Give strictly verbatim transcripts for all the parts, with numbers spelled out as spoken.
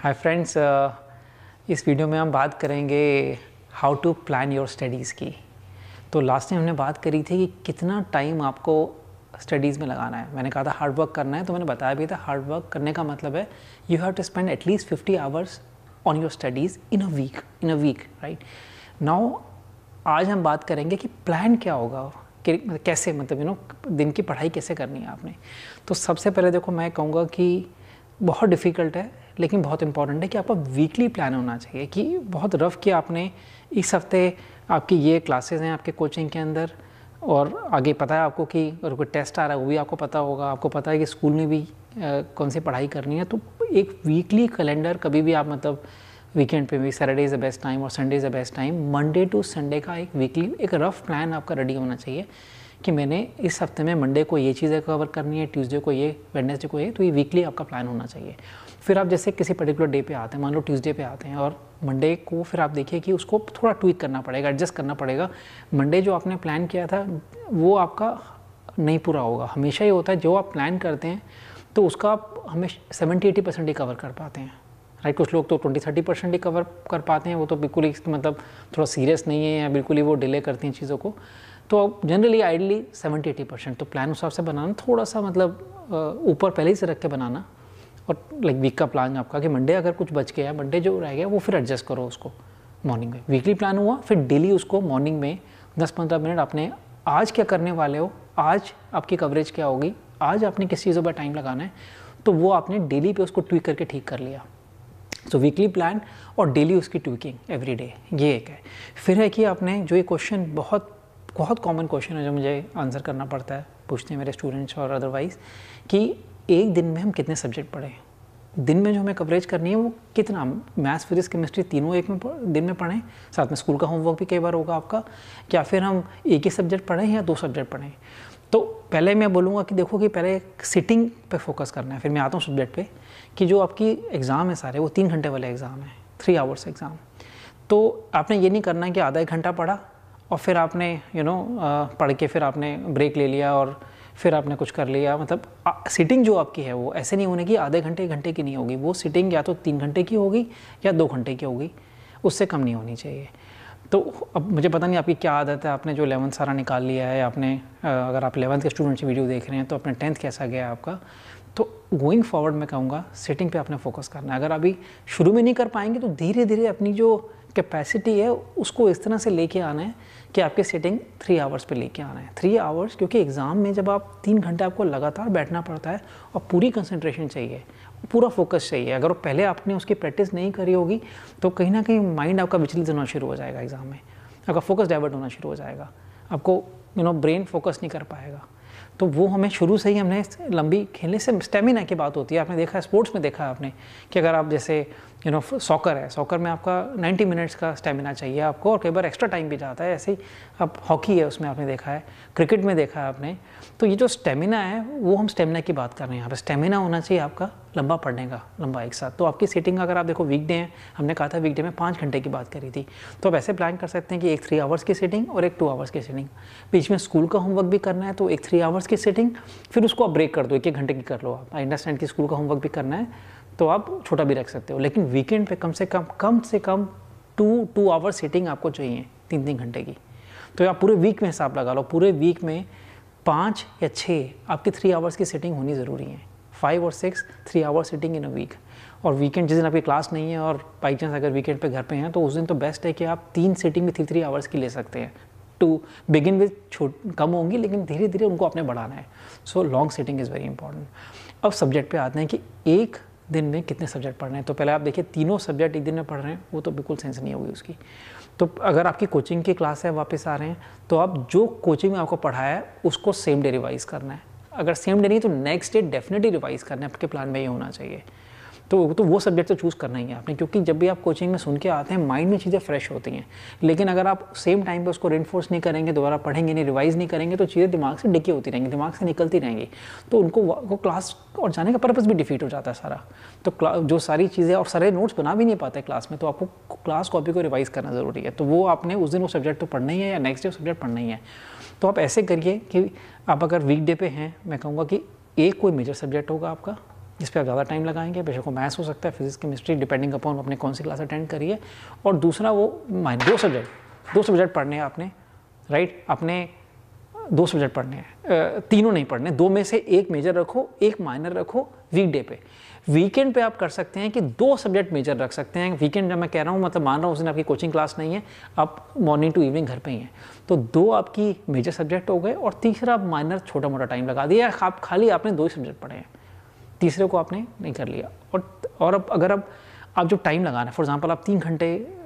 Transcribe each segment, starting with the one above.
Hi friends, इस video में हम बात करेंगे how to plan your studies की। तो लास्ट टाइम हमने बात करी थी कि कितना टाइम आपको स्टडीज़ में लगाना है। मैंने कहा था हार्ड वर्क करना है, तो मैंने बताया भी था हार्ड वर्क करने का मतलब है you have to spend at least fifty hours on your studies in a week in a week right now. आज हम बात करेंगे कि प्लान क्या होगा, कि कैसे मतलब यू नो दिन की पढ़ाई कैसे करनी है आपने। तो सबसे पहले देखो, मैं कहूँगा कि बहुत डिफ़िकल्ट है लेकिन बहुत इंपॉर्टेंट है कि आपका वीकली प्लान होना चाहिए। कि बहुत रफ किया आपने, इस हफ्ते आपकी ये क्लासेस हैं आपके कोचिंग के अंदर, और आगे पता है आपको कि अगर कोई टेस्ट आ रहा है वो भी आपको पता होगा, आपको पता है कि स्कूल में भी आ, कौन सी पढ़ाई करनी है। तो एक वीकली कैलेंडर कभी भी आप मतलब वीकेंड पे भी, Saturday is the best time और Sunday is the best time, Monday to Sunday का एक वीकली एक रफ प्लान आपका रेडी होना चाहिए कि मैंने इस हफ्ते में मंडे को ये चीज़ें कवर करनी है, ट्यूसडे को ये, वेडनेसडे को ये। तो ये वीकली आपका प्लान होना चाहिए। फिर आप जैसे किसी पर्टिकुलर डे पे आते हैं, मान लो ट्यूसडे पे आते हैं और मंडे को फिर आप देखिए कि उसको थोड़ा ट्वीक करना पड़ेगा, एडजस्ट करना पड़ेगा। मंडे जो आपने प्लान किया था वो आपका नहीं पूरा होगा। हमेशा ही होता है, जो आप प्लान करते हैं तो उसका आप हमेशा सेवेंटी एटी परसेंट ही कवर कर पाते हैं राइट। कुछ लोग तो ट्वेंटी थर्टी परसेंट ही कवर कर पाते हैं, वो तो बिल्कुल ही मतलब थोड़ा सीरियस नहीं है या बिल्कुल ही वो डिले करते हैं चीज़ों को। तो generally ideally seventy eighty percent तो प्लान उस हिसाब से बनाना, थोड़ा सा मतलब ऊपर पहले ही से रख के बनाना। और लाइक वीक का प्लान आपका कि मंडे अगर कुछ बच गया, मंडे जो रह गया वो फिर एडजस्ट करो उसको मॉर्निंग में। वीकली प्लान हुआ, फिर डेली उसको मॉर्निंग में दस पंद्रह मिनट आपने आज क्या करने वाले हो, आज आपकी कवरेज क्या होगी, आज आपने किस चीज़ों पर टाइम लगाना है, तो वो आपने डेली पे उसको ट्वीक करके ठीक कर लिया। तो वीकली प्लान और डेली उसकी ट्वीकिंग एवरी डे, ये एक है। फिर है कि आपने जो ये क्वेश्चन बहुत बहुत कॉमन क्वेश्चन है जो मुझे आंसर करना पड़ता है, पूछते हैं मेरे स्टूडेंट्स और अदरवाइज़, कि एक दिन में हम कितने सब्जेक्ट पढ़ें, दिन में जो हमें कवरेज करनी है वो कितना, मैथ्स फिजिक्स केमिस्ट्री तीनों एक में दिन में पढ़ें, साथ में स्कूल का होमवर्क भी कई बार होगा आपका, या फिर हम एक ही सब्जेक्ट पढ़ें या दो सब्जेक्ट पढ़ें। तो पहले मैं बोलूँगा कि देखो कि पहले सिटिंग पे फोकस करना है, फिर मैं आता हूँ सब्जेक्ट पे, कि जो आपकी एग्ज़ाम है सारे वो तीन घंटे वाले एग्ज़ाम है, थ्री आवर्स एग्ज़ाम। तो आपने ये नहीं करना है कि आधा एक घंटा पढ़ा और फिर आपने यू नो पढ़ के फिर आपने ब्रेक ले लिया और फिर आपने कुछ कर लिया। मतलब सिटिंग जो आपकी है वो ऐसे नहीं होने की आधे घंटे एक घंटे की नहीं होगी, वो सिटिंग या तो तीन घंटे की होगी या दो घंटे की होगी, उससे कम नहीं होनी चाहिए। तो अब मुझे पता नहीं आपकी क्या आदत है, आपने जो इलेवंथ सारा निकाल लिया है, आपने अगर आप इलेवंथ के स्टूडेंट की वीडियो देख रहे हैं तो अपने टेंथ कैसा गया आपका। तो गोइंग फॉरवर्ड मैं कहूँगा सिटिंग पे आपने फोकस करना है। अगर अभी शुरू में नहीं कर पाएंगे तो धीरे धीरे अपनी जो कैपेसिटी है उसको इस तरह से लेके आना है कि आपके सिटिंग थ्री आवर्स पे लेके आना है। थ्री आवर्स क्योंकि एग्ज़ाम में जब आप तीन घंटे आपको लगातार बैठना पड़ता है और पूरी कंसंट्रेशन चाहिए, पूरा फोकस चाहिए। अगर पहले आपने उसकी प्रैक्टिस नहीं करी होगी तो कहीं ना कहीं माइंड आपका विचलित होना शुरू हो जाएगा, एग्ज़ाम में आपका फोकस डाइवर्ट होना शुरू हो जाएगा, आपको यू नो ब्रेन फोकस नहीं कर पाएगा। तो वो हमें शुरू से ही हमने लंबी खेलने से स्टेमिना की बात होती है। आपने देखा है स्पोर्ट्स में, देखा है आपने कि अगर आप जैसे यू नो सॉकर है, सॉकर में आपका नाइन्टी मिनट्स का स्टेमिना चाहिए आपको और कई बार एक्स्ट्रा टाइम भी जाता है। ऐसे ही अब हॉकी है उसमें आपने देखा है, क्रिकेट में देखा है आपने। तो ये जो स्टेमिना है वो हम स्टेमिना की बात कर रहे हैं यहाँ पर। स्टेमिना होना चाहिए आपका लंबा पढ़ने का, लंबा एक साथ। तो आपकी सीटिंग अगर आप देखो वीकडे हैं, हमने कहा था वीकडे में पाँच घंटे की बात करी थी, तो आप ऐसे प्लान कर सकते हैं कि एक थ्री आवर्स की सीटिंग और एक टू आवर्स की सीटिंग। बीच में स्कूल का होमवर्क भी करना है तो एक थ्री आवर्स की सीटिंग, फिर उसको आप ब्रेक कर दो, एक एक घंटे की कर लो आप। आई अंडरस्टैंड कि स्कूल का होमवर्क भी करना है तो आप छोटा भी रख सकते हो, लेकिन वीकेंड पे कम से कम कम से कम टू टू आवर सीटिंग आपको चाहिए, तीन तीन घंटे की। तो आप पूरे वीक में हिसाब लगा लो, पूरे वीक में पाँच या छः आपकी थ्री आवर्स की सीटिंग होनी ज़रूरी है। फाइव और six three hour sitting in a week. और वीकेंड जिस दिन आपकी क्लास नहीं है और बाई चांस अगर वीकेंड पे घर पे हैं तो उस दिन तो बेस्ट है कि आप तीन सीटिंग में थ्री थ्री आवर्स की ले सकते हैं। टू बिगिन विद छोट कम होंगी लेकिन धीरे धीरे उनको आपने बढ़ाना है। So long sitting is very important. अब सब्जेक्ट पे आते हैं कि एक दिन में कितने सब्जेक्ट पढ़ रहे हैं। तो पहले आप देखिए तीनों सब्जेक्ट एक दिन में पढ़ रहे हैं, वो तो बिल्कुल सेंस नहीं होगी उसकी। तो अगर आपकी कोचिंग की क्लास है, वापस आ रहे हैं, तो आप जो कोचिंग में आपको पढ़ाया है उसको सेम डे रिवाइज़ करना है। अगर सेम डे नहीं तो नेक्स्ट डे डेफिनेटली रिवाइज़ करना है, आपके प्लान में ये होना चाहिए। तो तो वो सब्जेक्ट तो चूज़ करना ही है आपने, क्योंकि जब भी आप कोचिंग में सुन के आते हैं माइंड में चीज़ें फ्रेश होती हैं। लेकिन अगर आप सेम टाइम पे उसको रेनफोर्स नहीं करेंगे, दोबारा पढ़ेंगे नहीं, रिवाइज़ नहीं करेंगे, तो चीज़ें दिमाग से डिके होती रहेंगी, दिमाग से निकलती रहेंगी। तो उनको वो क्लास और जाने का पर्पज़ भी डिफीट हो जाता है सारा। तो जो सारी चीज़ें और सारे नोट्स बना भी नहीं पाते क्लास में, तो आपको क्लास कॉपी को रिवाइज़ करना ज़रूरी है। तो वो आपने उस दिन वो सब्जेक्ट तो पढ़ना ही है या नेक्स्ट डे वो सब्जेक्ट पढ़ना ही है। तो आप ऐसे करिए कि आप अगर वीकडे पे हैं, मैं कहूँगा कि एक कोई मेजर सब्जेक्ट होगा आपका, जिस पे आप ज़्यादा टाइम लगाएंगे, बेशक वो मैथ्स हो सकता है, फिजिक्स, केमिस्ट्री, डिपेंडिंग अपॉन अपने कौन सी क्लास अटेंड करिए। और दूसरा वो माइनर दो सब्जेक्ट दो सब्जेक्ट पढ़ने हैं आपने, राइट, अपने दो सब्जेक्ट पढ़ने हैं, तीनों नहीं पढ़ने, दो में से एक मेजर रखो, एक माइनर रखो वीकडे पे। वीकेंड पे आप कर सकते हैं कि दो सब्जेक्ट मेजर रख सकते हैं। वीकेंड जब मैं कह रहा हूँ मतलब मान रहा हूँ उस दिन आपकी कोचिंग क्लास नहीं है, आप मॉर्निंग टू इवनिंग घर पे ही हैं, तो दो आपकी मेजर सब्जेक्ट हो गए और तीसरा आप माइनर छोटा मोटा टाइम लगा दिया, आप खाली आपने दो ही सब्जेक्ट पढ़े हैं, तीसरे को आपने नहीं कर लिया। और और अब अगर अब आप जो टाइम लगाना है, फॉर एग्जांपल आप तीन घंटे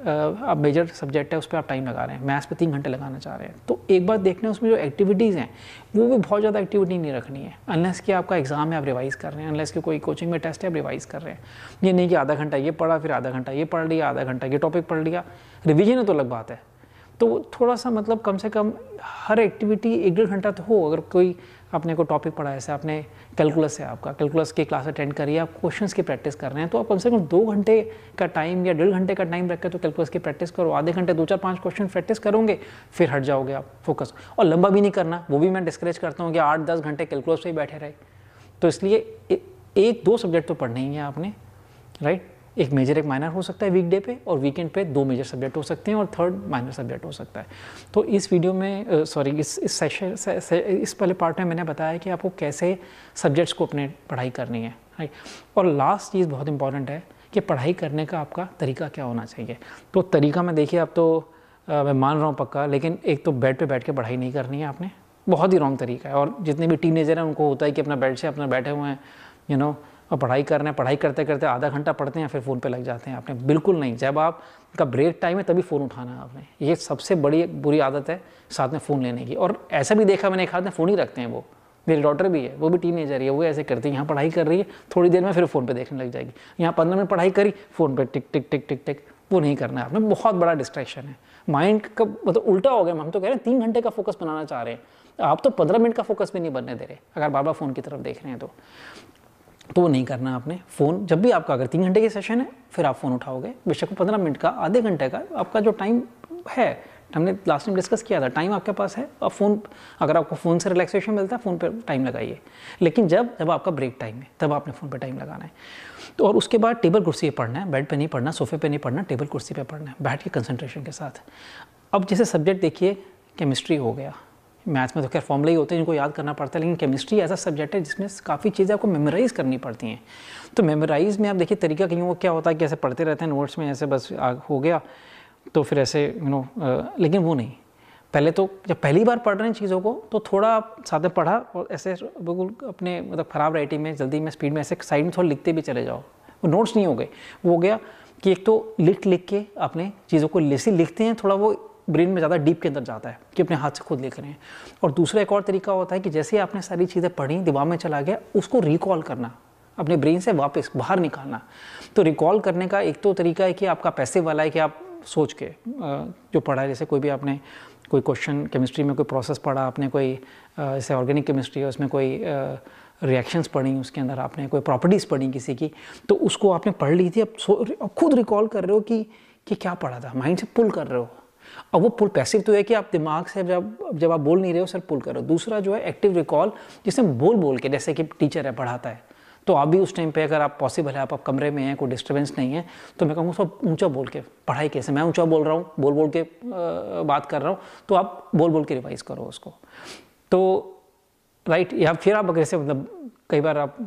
आप मेजर सब्जेक्ट है उस पर आप टाइम लगा रहे हैं, मैथ्स पे तीन घंटे लगाना चाह रहे हैं, तो एक बात देखना है उसमें जो एक्टिविटीज़ हैं वो भी बहुत ज़्यादा एक्टिविटी नहीं रखनी है, अनलेस कि आपका एग्जाम है आप रिवाइज़ कर रहे हैं, अनलेस कि कोई कोचिंग में टेस्ट है आप रिवाइज़ कर रहे हैं। ये नहीं कि आधा घंटा ये पढ़ा, फिर आधा घंटा ये पढ़ लिया, आधा घंटा ये टॉपिक पढ़ लिया, रिविजन है तो अलग बात है। तो थोड़ा सा मतलब कम से कम हर एक्टिविटी एक डेढ़ घंटा तो हो। अगर कोई आपने को टॉपिक पढ़ा है, जैसे आपने कैलकुलस है, आपका कैलकुलस की क्लास अटेंड करिए, आप क्वेश्चंस की प्रैक्टिस कर रहे हैं, तो आप कम से कम दो घंटे का टाइम या डेढ़ घंटे का टाइम रख के तो कैलकुलस की प्रैक्टिस करो। आधे घंटे दो चार पाँच क्वेश्चन प्रैक्टिस करोगे, फिर हट जाओगे आप फोकस। और लंबा भी नहीं करना, वो भी मैं डिस्करेज करता हूँ कि आठ दस घंटे कैलकुलस पे ही बैठे रहे। तो इसलिए एक दो सब्जेक्ट तो पढ़ने ही है आपने, राइट। एक मेजर एक माइनर हो सकता है वीकडे पे, और वीकेंड पे दो मेजर सब्जेक्ट हो सकते हैं और थर्ड माइनर सब्जेक्ट हो सकता है। तो इस वीडियो में सॉरी इस इस सेशन से, से, इस पहले पार्ट में मैंने बताया कि आपको कैसे सब्जेक्ट्स को अपने पढ़ाई करनी है, राइट। और लास्ट चीज़ बहुत इंपॉर्टेंट है कि पढ़ाई करने का आपका तरीका क्या होना चाहिए। तो तरीका में देखिए, आप तो आ, मैं मान रहा हूँ पक्का, लेकिन एक तो बेड पे बैठ के पढ़ाई नहीं करनी है आपने, बहुत ही रॉन्ग तरीका है। और जितने भी टीनेजर हैं उनको होता है कि अपना बेड से अपना बैठे हुए हैं, यू नो, और पढ़ाई कर रहे हैं, पढ़ाई करते करते आधा घंटा पढ़ते हैं, फिर फ़ोन पे लग जाते हैं। आपने बिल्कुल नहीं, जब आपका ब्रेक टाइम है तभी फ़ोन उठाना है आपने। ये सबसे बड़ी बुरी आदत है साथ में फ़ोन लेने की। और ऐसा भी देखा मैंने, एक हाथ में फ़ोन ही रखते हैं वो, मेरी डॉटर भी है, वो भी टीनेजर है, वो ऐसे करती है, यहाँ पढ़ाई कर रही है, थोड़ी देर में फिर फ़ोन पे देखने लग जाएगी। यहाँ पंद्रह मिनट पढ़ाई करी, फ़ोन पे टिक टिक टिक टिक टिक, वो नहीं करना है आपने। बहुत बड़ा डिस्ट्रैक्शन है, माइंड का मतलब उल्टा हो गया। हम तो कह रहे हैं तीन घंटे का फोकस बनाना चाह रहे हैं, आप तो पंद्रह मिनट का फोकस भी नहीं बनने दे रहे अगर बार बार फ़ोन की तरफ देख रहे हैं तो तो वो नहीं करना आपने। फ़ोन जब भी आपका अगर तीन घंटे की सेशन है, फिर आप फ़ोन उठाओगे, बेशक पंद्रह मिनट का, आधे घंटे का आपका जो टाइम है, हमने लास्ट टाइम डिस्कस किया था, टाइम आपके पास है। और फ़ोन, अगर आपको फ़ोन से रिलैक्सेशन मिलता है, फ़ोन पे टाइम लगाइए, लेकिन जब जब आपका ब्रेक टाइम है तब आपने फ़ोन पे टाइम लगाना है। तो और उसके बाद टेबल कुर्सी पे पढ़ना है, बेड पे नहीं पढ़ना, सोफे पे नहीं पढ़ना, टेबल कुर्सी पे पढ़ना है, बैठ के कंसंट्रेशन के साथ। अब जैसे सब्जेक्ट देखिए, केमिस्ट्री हो गया, मैथ्स में तो खैर फॉर्मूले ही होते हैं जिनको याद करना पड़ता है, लेकिन केमिस्ट्री ऐसा सब्जेक्ट है जिसमें काफ़ी चीज़ें आपको मेमोराइज़ करनी पड़ती हैं। तो मेमोराइज़ में आप देखिए तरीका कहीं वो क्या होता है कि ऐसे पढ़ते रहते हैं नोट्स में, ऐसे बस हो गया तो फिर ऐसे यू नो, लेकिन वो नहीं। पहले तो जब पहली बार पढ़ रहे हैं चीज़ों को तो थोड़ा आप साथ में पढ़ा और ऐसे बिल्कुल अपने मतलब ख़राब राइटिंग में, जल्दी में, स्पीड में ऐसे साइड में थोड़ा लिखते भी चले जाओ, वो नोट्स नहीं हो गए। वो हो गया कि एक तो लिख लिख के अपने चीज़ों को जैसे लिखते हैं, थोड़ा वो ब्रेन में ज़्यादा डीप के अंदर जाता है कि अपने हाथ से खुद लिख रहे हैं। और दूसरा एक और तरीका होता है कि जैसे आपने सारी चीज़ें पढ़ी, दिमाग में चला गया, उसको रिकॉल करना, अपने ब्रेन से वापस बाहर निकालना। तो रिकॉल करने का एक तो तरीका है कि आपका पैसिव वाला है कि आप सोच के जो पढ़ा है, जैसे कोई भी आपने कोई क्वेश्चन केमिस्ट्री में कोई प्रोसेस पढ़ा, आपने कोई जैसे ऑर्गेनिक केमिस्ट्री है उसमें कोई रिएक्शंस पढ़ी, उसके अंदर आपने कोई प्रॉपर्टीज़ पढ़ी किसी की, तो उसको आपने पढ़ ली थी, अब अब खुद रिकॉल कर रहे हो कि कि क्या पढ़ा था, माइंड से पुल कर रहे हो। अब वो पुल पैसिव तो है कि आप दिमाग से जब जब आप बोल नहीं रहे हो सिर्फ पुल करो। दूसरा जो है एक्टिव रिकॉल, जिसमें बोल बोल के, जैसे कि टीचर है पढ़ाता है, तो आप भी उस टाइम पे अगर आप पॉसिबल है, आप, आप कमरे में हैं, कोई डिस्टर्बेंस नहीं है, तो मैं कहूँगा सब ऊंचा बोल के पढ़ाई कैसे, मैं ऊंचा बोल रहा हूँ, बोल बोल के आ, बात कर रहा हूँ, तो आप बोल बोल के रिवाइज करो उसको। तो राइट, या फिर आप अगर से मतलब कई बार आप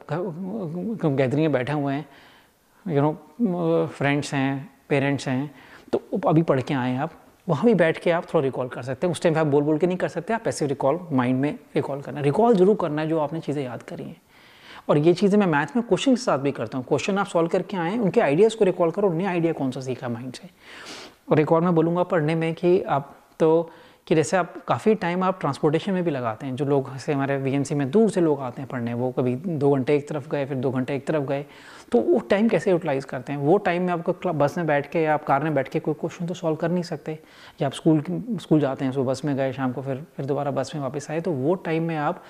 मतलब गैदरिंग में बैठे हुए हैं, यू नो, फ्रेंड्स हैं, पेरेंट्स हैं, तो अभी पढ़ के आए हैं आप, वहाँ भी बैठ के आप थोड़ा रिकॉल कर सकते हैं। उस टाइम पे आप बोल बोल के नहीं कर सकते, आप पैसिव रिकॉल माइंड में रिकॉल करना, रिकॉल जरूर करना है जो आपने चीज़ें याद करी हैं। और ये चीज़ें मैं मैथ में क्वेश्चन के साथ भी करता हूँ। क्वेश्चन आप सॉल्व करके आए हैं, उनके आइडियाज़ को रिकॉल करो, नया आइडिया कौन सा सीखा माइंड से। और एक और मैं बोलूँगा पढ़ने में कि आप तो कि जैसे आप काफ़ी टाइम आप ट्रांसपोर्टेशन में भी लगाते हैं, जो लोग जैसे हमारे वीएमसी में दूर से लोग आते हैं पढ़ने, वो कभी दो घंटे एक तरफ गए, फिर दो घंटे एक तरफ गए, तो वो टाइम कैसे यूटिलाइज़ करते हैं। वो टाइम में आपको बस में बैठ के या आप कार में बैठ के कोई क्वेश्चन तो सॉल्व कर नहीं सकते, या आप स्कूल स्कूल जाते हैं, सुबह बस में गए, शाम को फिर फिर दोबारा बस में वापस आए, तो वो टाइम में आप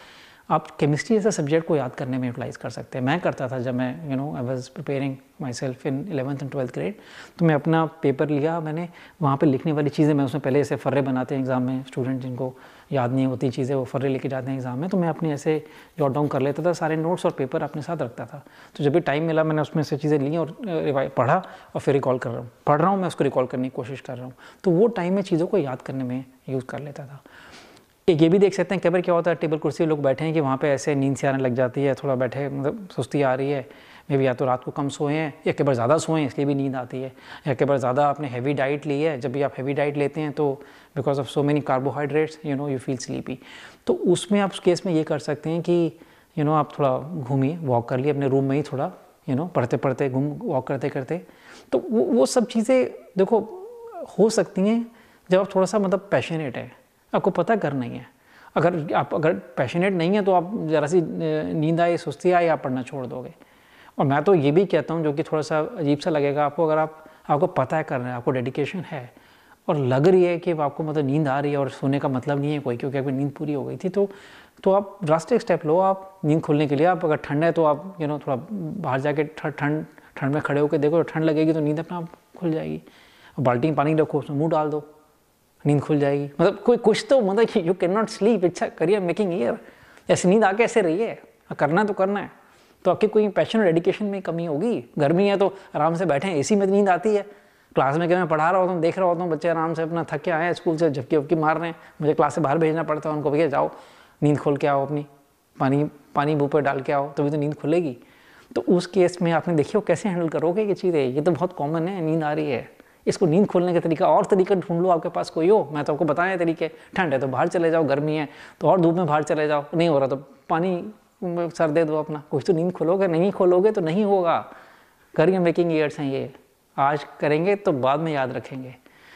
आप केमिस्ट्री जैसा सब्जेक्ट को याद करने में यूटिलाइज़ कर सकते हैं। मैं करता था जब मैं you know I was preparing myself in eleventh and twelfth grade, तो मैं अपना पेपर लिया, मैंने वहाँ पे लिखने वाली चीज़ें मैं उसमें पहले ऐसे फर्रे बनाते हैं एग्ज़ाम में, स्टूडेंट जिनको याद नहीं होती चीज़ें वो फर्रे लेके जाते हैं एग्ज़ाम में, तो मैं अपने ऐसे जॉट डाउन कर लेता था, सारे नोट्स और पेपर अपने साथ रखता था। तो जब भी टाइम मिला मैंने उसमें से चीज़ें ली और रिवाइज पढ़ा और फिर रिकॉल कर रहा हूँ, पढ़ रहा हूँ मैं उसको रिकॉल करने की कोशिश कर रहा हूँ। तो वो टाइम में चीज़ों को याद करने में यूज़ कर लेता था। एक ये भी देख सकते हैं कई बार क्या होता है, टेबल कुर्सी लोग बैठे हैं कि वहाँ पे ऐसे नींद से आने लग जाती है, थोड़ा बैठे मतलब सुस्ती आ रही है, मे बी या तो रात को कम सोए हैं या कई बार ज़्यादा सोए हैं इसलिए भी नींद आती है, या कई बार ज़्यादा आपने हैवी डाइट ली है। जब भी आप हैवी डाइट लेते हैं तो because of so many carbohydrates you know you feel sleepy. तो उसमें आप उस केस में ये कर सकते हैं कि यू नो आप थोड़ा घूमिए, वॉक कर लिए अपने रूम में ही, थोड़ा यू नो पढ़ते पढ़ते घूम वॉक करते करते। तो वो वो सब चीज़ें देखो हो सकती हैं जब आप थोड़ा सा मतलब पैशनेट है, आपको पता करना ही है। अगर आप अगर पैशनेट नहीं है तो आप ज़रा सी नींद आए, सुस्ती आए, आप पढ़ना छोड़ दोगे। और मैं तो ये भी कहता हूँ, जो कि थोड़ा सा अजीब सा लगेगा आपको, अगर आप आपको पता है करना है, आपको डेडिकेशन है और लग रही है कि आपको मतलब नींद आ रही है और सोने का मतलब नहीं है कोई, क्योंकि आपकी नींद पूरी हो गई थी, तो तो आप ड्रास्टिक स्टेप लो आप नींद खुलने के लिए। आप अगर ठंड है तो आप यू नो थोड़ा बाहर जाके ठंड ठंड में खड़े होकर देखो, ठंड लगेगी तो नींद अपना आप खुल जाएगी। बाल्टी में पानी रखो, उसमें मुँह डाल दो, नींद खुल जाएगी। मतलब कोई कुछ तो मतलब you can not sleep, it's career making year. ऐसी नींद आके ऐसे रही है, करना तो करना है। तो आपकी कोई पैशन और डेडिकेशन में कमी होगी। गर्मी है तो आराम से बैठे हैं, एसी में तो नींद आती है। क्लास में क्या मैं पढ़ा रहा होता हूँ, देख रहा होता हूँ बच्चे आराम से अपना थक के आए हैं स्कूल से, झपकी वपकी मार रहे हैं, मुझे क्लास से बाहर भेजना पड़ता है उनको, भैया जाओ नींद खोल के आओ, अपनी पानी पानी मुँह पर डाल के आओ, तभी तो नींद खुलेगी। तो उस केस में आपने देखिए कैसे हैंडल करोगे ये चीज़ें। ये तो बहुत कॉमन है, नींद आ रही है, इसको नींद खोलने का तरीका और तरीका ढूंढ लो आपके पास कोई हो। मैं तो आपको बताया तरीके, ठंड है तो बाहर चले जाओ, गर्मी है तो और धूप में बाहर चले जाओ, नहीं हो रहा तो पानी सर दे दो अपना, कुछ तो नींद खोलोगे। नहीं खोलोगे तो नहीं होगा। करियर मेकिंग ईयर्स हैं ये, आज करेंगे तो बाद में याद रखेंगे।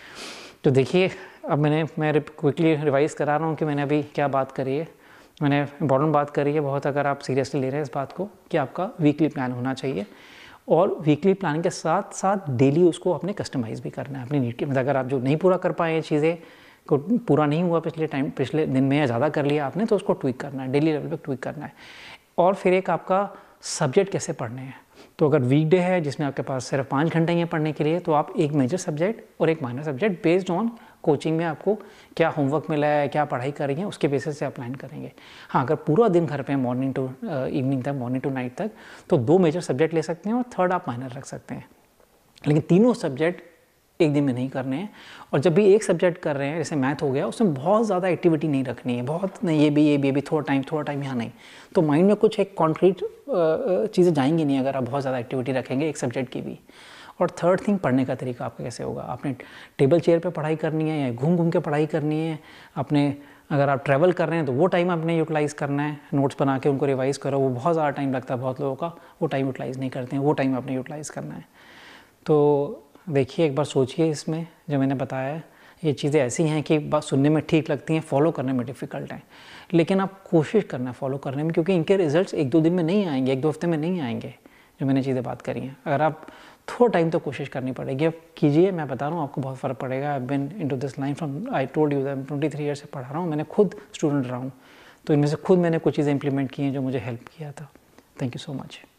तो देखिए अब मैंने मैं क्विकली रिवाइज़ करा रहा हूँ कि मैंने अभी क्या बात करी है। मैंने इंपॉर्टेंट बात करी है बहुत, अगर आप सीरियसली ले रहे हैं इस बात को, कि आपका वीकली प्लान होना चाहिए और वीकली प्लानिंग के साथ साथ डेली उसको अपने कस्टमाइज़ भी करना है अपनी नीड के। मतलब अगर आप जो नहीं पूरा कर पाए ये चीज़ें को, पूरा नहीं हुआ पिछले टाइम पिछले दिन में या ज़्यादा कर लिया आपने, तो उसको ट्वीक करना है, डेली लेवल पे ट्वीक करना है। और फिर एक आपका सब्जेक्ट कैसे पढ़ने हैं। तो अगर वीकडे है जिसमें आपके पास सिर्फ पाँच घंटे हैं पढ़ने के लिए, तो आप एक मेजर सब्जेक्ट और एक minor subject based on coaching में आपको क्या होमवर्क मिला है, क्या पढ़ाई कर रही है, उसके बेसिस से आप प्लान करेंगे। हाँ, अगर पूरा दिन घर पे मॉर्निंग टू इवनिंग तक, मॉर्निंग टू नाइट तक, तो दो मेजर सब्जेक्ट ले सकते हैं और थर्ड आप माइनर रख सकते हैं। लेकिन तीनों सब्जेक्ट एक दिन में नहीं करने हैं। और जब भी एक सब्जेक्ट कर रहे हैं, जैसे मैथ हो गया, उसमें बहुत ज़्यादा एक्टिविटी नहीं रखनी है, बहुत नहीं, ये भी ये भी ये भी थोड़ा टाइम थोड़ा टाइम यहाँ नहीं, तो माइंड में कुछ एक कॉन्क्रीट चीज़ें जाएंगी नहीं अगर आप बहुत ज़्यादा एक्टिविटी रखेंगे एक सब्जेक्ट की भी। और थर्ड थिंग, पढ़ने का तरीका आपका कैसे होगा। आपने टेबल चेयर पे पढ़ाई करनी है या घूम घूम के पढ़ाई करनी है। आपने अगर आप ट्रैवल कर रहे हैं तो वो टाइम आपने यूटिलाइज़ करना है, नोट्स बना के उनको रिवाइज़ करो। वो बहुत ज़्यादा टाइम लगता है बहुत लोगों का, वो टाइम यूटिलाइज़ नहीं करते हैं, वो टाइम आपने यूटिलाइज़ करना है। तो देखिए एक बार सोचिए, इसमें जो मैंने बताया है ये चीज़ें ऐसी हैं कि बात सुनने में ठीक लगती हैं, फॉलो करने में डिफ़िकल्ट हैं, लेकिन आप कोशिश करना फॉलो करने में, क्योंकि इनके रिजल्ट्स एक दो दिन में नहीं आएंगे, एक दो हफ्ते में नहीं आएंगे जो मैंने चीज़ें बात करी हैं। अगर आप थोड़ा टाइम तो कोशिश करनी पड़ेगी, अब कीजिए, मैं बता रहा हूँ आपको बहुत फ़र्क पड़ेगा। I been into this line from I told you that twenty three years से पढ़ा रहा हूँ, मैंने खुद स्टूडेंट रहा हूँ, तो इनमें से खुद मैंने कुछ चीज़ें इंप्लीमेंट की हैं जो मुझे हेल्प किया था। Thank you so much.